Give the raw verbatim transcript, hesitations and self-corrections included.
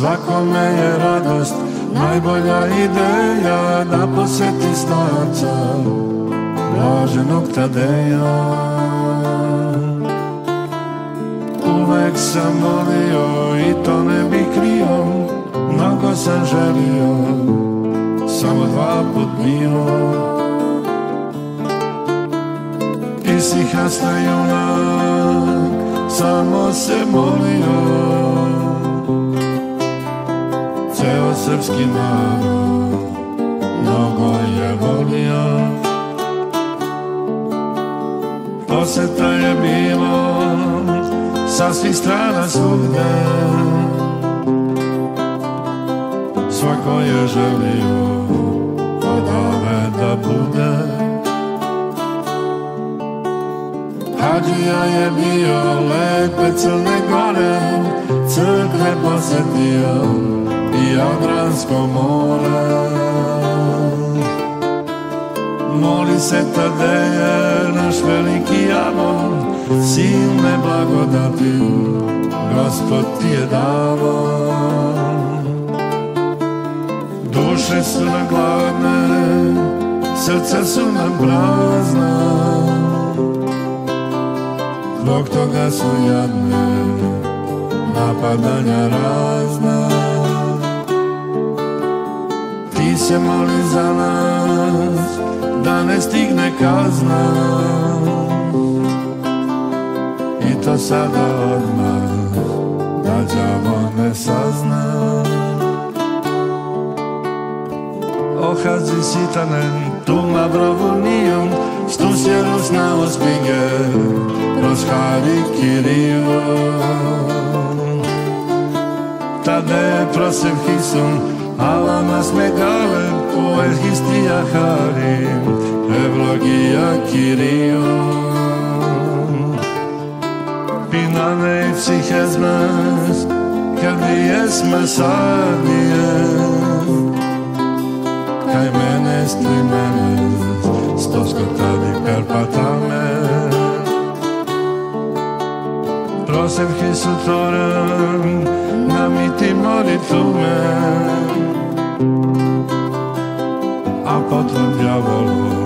svakome je radost najbolja ideja da poseti starca blaženog Tadeja. Uvek sam volio i to ne bi krio, mnogo sam želio, samo dva put bio. Isihasta junak, samo se molio, ceo srpski narod mnogo je volio. Poseta je bilo sa svih strana svugde, svako je želio od ove da bude. Hadžija je bio lepe Crne Gore, crkve posetio i Jadransko more. Moli se Tadeje, naš veliki amor, silne blagodati Gospod ti je davo. Duše su nam gladne, srca su nam prazna, zbog toga su jadne napadanja razna. Ti se moli za nas da ne stigne kazna, i to sada odmah da đavo ne sazna. O Hadži Sitanen, tu ma brovunijom, stus je rusna uspige, proskali Kiriju. Tade prosev hisun, alama smegale, poel histija harim, evlogija Kiriju. Pinane psichezmes, kad vi jesme sadije, kaj mene stri mene, stosko tadi per patame. Prosev hisutoran, namiti moritume, a potom djavolu